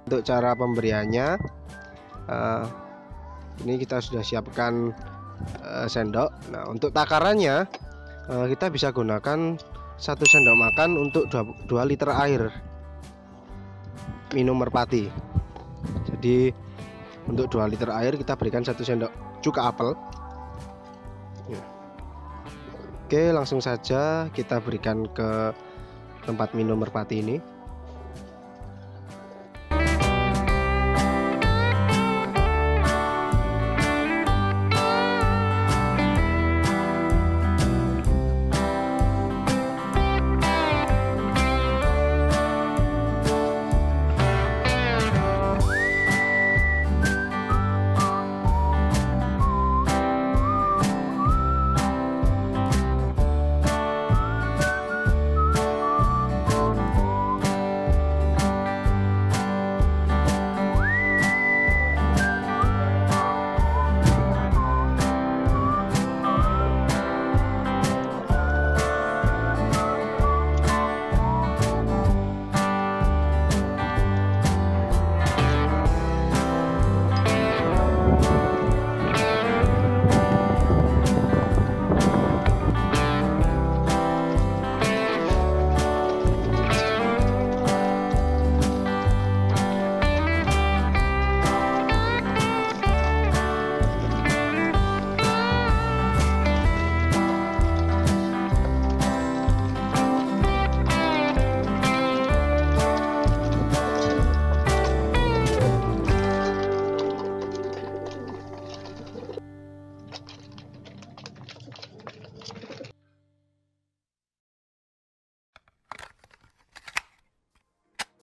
Untuk cara pemberiannya, ini kita sudah siapkan sendok. Nah, untuk takarannya kita bisa gunakan 1 sendok makan untuk 2 liter air minum merpati. Jadi untuk 2 liter air kita berikan 1 sendok cuka apel. Oke, langsung saja kita berikan ke tempat minum merpati ini.